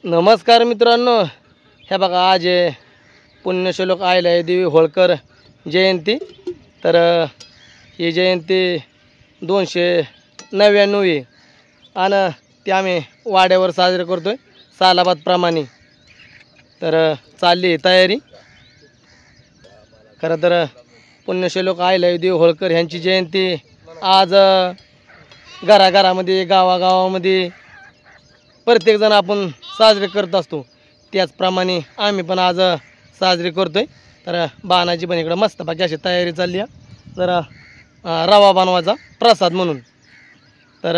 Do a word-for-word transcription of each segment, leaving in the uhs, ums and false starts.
नमस्कार मित्रांनो, हे बघा आज आहे पुण्यश्लोक अहिल्यादेवी होळकर जयंती। तर ही जयंती दोनशे नव्याण्णव आहे आणि ती आम्ही वाड्यावर साजरी करतोय सालाबादप्रमाणे। तर चालली तयारी। खरं तर पुण्यश्लोक अहिल्यादेवी होळकर यांची जयंती आज घराघरामध्ये गावागावामध्ये प्रत्येक जण आपण साजरे करत असतो, त्याचप्रमाणे आम्ही पण आज साजरी करतोय। तर बाणाची पण इकडं मस्तपैकी अशी तयारी चालली आहे जरा रवा बनवायचा प्रसाद म्हणून। तर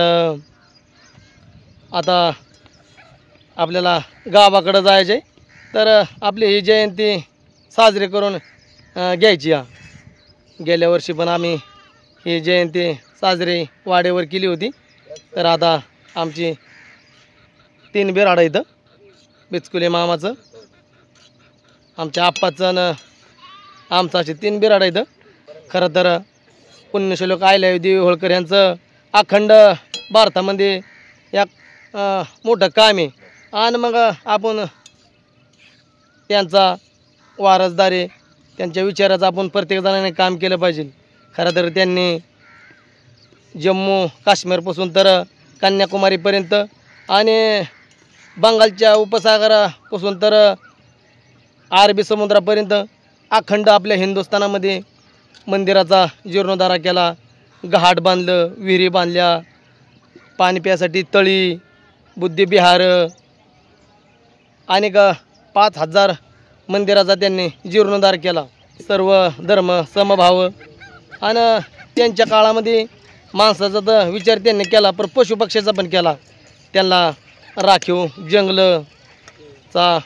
आता आपल्याला गावाकडे जायचे, तर आपली ही जयंती साजरी करून घ्यायची आहे। गेल्या वर्षी पण आम्ही ही जयंती साजरी वाड्यावर केली होती। तर आता आमची तीन बिराड इथं बिचकुले मामाचं, आमच्या आप्पाचं न आमचं असे तीन बिराड इथं। खरं तर पुण्यश्लोक अहिल्यादेवी होळकर यांचं अखंड भारतामध्ये एक मोठं काम आहे आणि मग आपण त्यांचा वारसदार आहे, त्यांच्या विचाराचं आपण प्रत्येक जणांनी काम केलं पाहिजे। खरं तर त्यांनी जम्मू काश्मीरपासून तर कन्याकुमारीपर्यंत आणि बंगालच्या उपसागरापासून तर अरबी समुद्रापर्यंत अखंड आपल्या हिंदुस्थानामध्ये मंदिराचा जीर्णोद्धार केला, घाट बांधलं, विहिरी बांधल्या, पाणी प्यासाठी तळी, बुद्धिविहार, अनेक पाच हजार मंदिराचा त्यांनी जीर्णोद्धार केला। सर्व धर्म समभाव आणि त्यांच्या काळामध्ये माणसाचा तर विचार त्यांनी केला, पण पशुपक्ष्याचा पण केला। त्यांना राखीव जंगलचा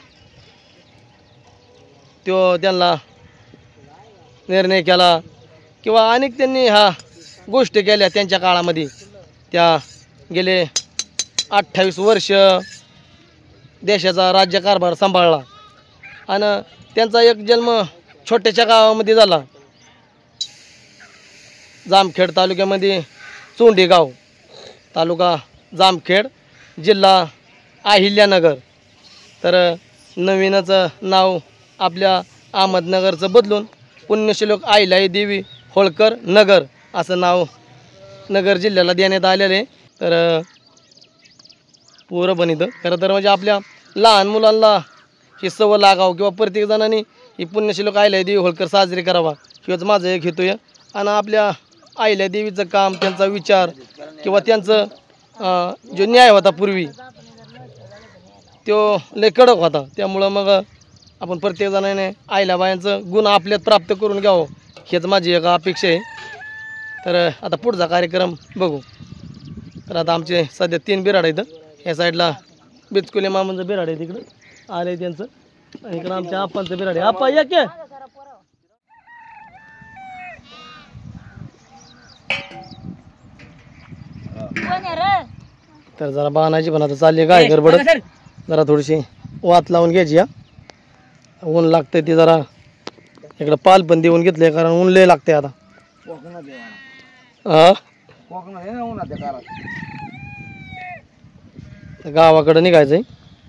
तो त्यांना निर्णय केला किंवा अनेक त्यांनी ह्या गोष्टी केल्या त्यांच्या काळामध्ये। त्या गेले अठ्ठावीस वर्ष देशाचा राज्यकारभार सांभाळला आणि त्यांचा एक जन्म छोट्याशा गावामध्ये झाला, जामखेड तालुक्यामध्ये चोंडी गाव, तालुका जामखेड, जिल्हा अहिल्यानगर। तर नवीनच नाव आपल्या अहमदनगरचं बदलून पुण्यश्लोक अहिल्यादेवी होळकर नगर असं नाव नगर जिल्ह्याला देण्यात आलेलं आहे। तर पोरं पण इथं खरं तर म्हणजे आपल्या लहान मुलांना ही सवय लागावं किंवा प्रत्येक जणांनी ही पुण्यश्लोक अहिल्यादेवी होळकर साजरी करावा किंवाच माझं एक हेतू आहे। आणि आपल्या अहिल्यादेवीचं काम, त्यांचा विचार किंवा त्यांचं जो न्याय होता पूर्वी तो लय कडक होता, त्यामुळं मग आपण प्रत्येक जणाने अहिल्याबाईंचं गुण आपल्यात प्राप्त करून घ्यावं हेच माझी एक अपेक्षा आहे। तर आता पुढचा कार्यक्रम बघू। तर आता आमचे सध्या तीन बिराड आहेत, ह्या साईडला बिचकुले मामांचं बिराड आहे, तिकडं आले त्यांचं, आणि इकडं आमच्या आप्पांचं बिराड आहे। आप्पा या के तर जरा बाणाची पण आता चालली गाय गडबडत, जरा थोडीशी वात लावून घ्यायची। या ऊन लागतंय ते जरा इकडं पाल पण देऊन घेतले, कारण ऊन लय लागते आता। हा गावाकडं निघायचंय।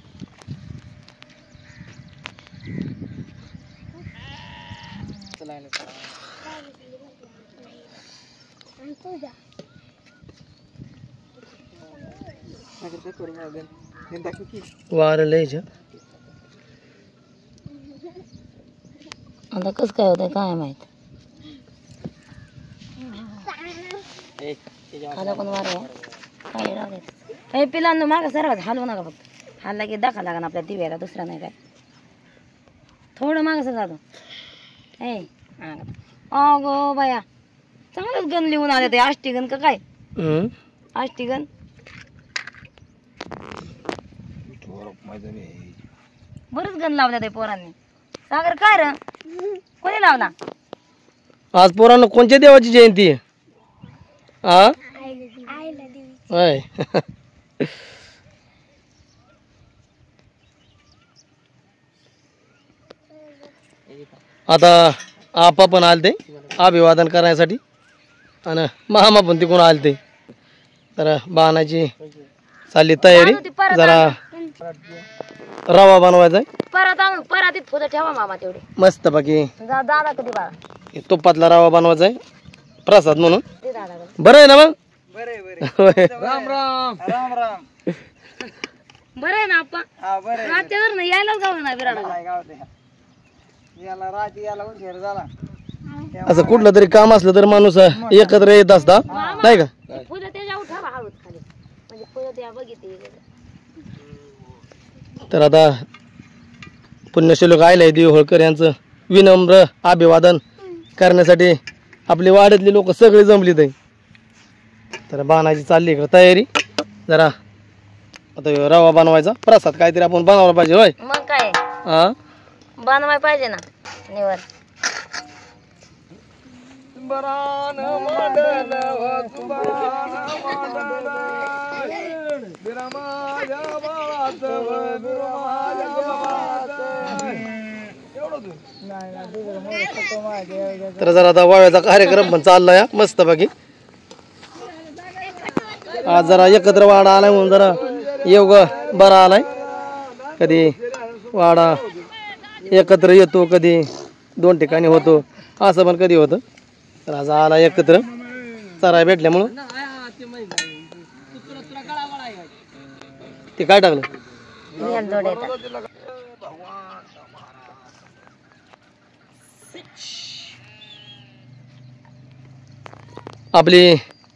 वारं लयच आता कसं काय होतंय काय माहित। आता कोण वार काय राहते हे पिलांनो, मागं सर्वात हलवू नका, फक्त हल्ला की दाखा लागा आपल्या दिव्याला, दुसरा नाही काय। थोडं मागं सर जातो हे अगो बाया, चांगलंच गण लिहून आले ते। आष्टीगण का काय? आष्टीगण बरंच गण लावल्या ते पोरांनी। सागर काय र कोणी लावला आज? पोरांनो कोणत्या देवाची जयंती आहे? हा होय आता आपा पण आलते अभिवादन करण्यासाठी आणि मामा पण तिकडून आलते। तर बाणाची चालली तयारी, जरा रवा बनवायचा आहे. परत आणून परातीत फुलं ठेवा मामा तेवढे. मस्त बाकी जा- दादा कधी बाळा तुपातला रवा बनवायचा आहे प्रसाद म्हणून. ते दादा बरं आहे ना मग. राम राम राम राम. बरं आहे ना आपण रात्यावर ना यायलाच गाव ना विराडा. याला रात्री याला उशीर झाला. असं कुठलं तरी काम असलं तर माणूस एकत्र येत असता नाही का. फुलं त्याच्यावर ठेवा हळूच खाली म्हणजे फुलं त्या बघितली. तर आता पुण्यश्लोक आयलाय देव होळकर यांचं विनम्र अभिवादन करण्यासाठी आपली वाड्यातली लोक सगळी जमलीत आहे. तर बाणाची चालली का तयारी. जरा आता ह्यो रवा बनवायचा प्रसाद काहीतरी आपण बनवला पाहिजे होय. मग काय हा बनवाय पाहिजे ना निवर. तर जरा आता वाव्याचा कार्यक्रम पण चाललाय मस्त बाकी. आज जरा एकत्र वाडा आलाय म्हणून जरा योग बरा आलाय. कधी वाडा एकत्र येतो कधी दोन ठिकाणी होतो असं पण कधी होतं. तर आज आला एकत्र चराय भेटल्यामुळं. ते काय टाकलं आपली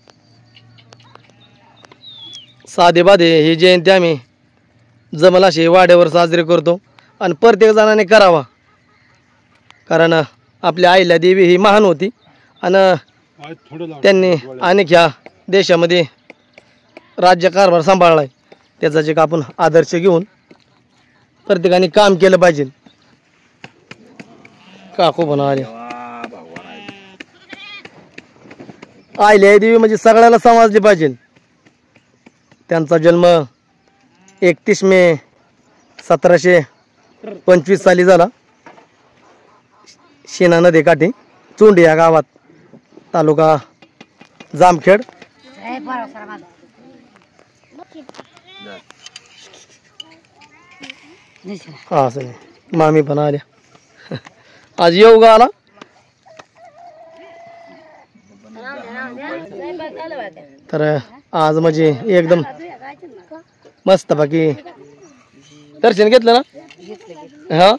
साधे बाधे ही जयंती आम्ही जमल अशी वाड्यावर साजरी करतो आणि प्रत्येक जणाने करावा. कारण आपल्या आईला देवी ही महान होती आणि त्यांनी अनेक ह्या देशामध्ये राज्यकारभार सांभाळला आहे. त्याचा जे आपण आदर्श घेऊन प्रत्येकाने काम केलं पाहिजे. काकू म्हणा आले आईला देवी म्हणजे सगळ्याला समजली पाहिजे. त्यांचा जन्म एकतीस मे सतराशे पंचवीस साली झाला. शेना नदीकाठी चोंडी या गावात तालुका जामखेड. हा असं नाही मामी पण आल्या आज येऊ गा आला. तर आज म्हणजे एकदम मस्त बाकी दर्शन घेतलं ना. हा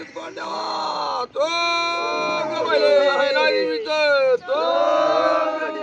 तो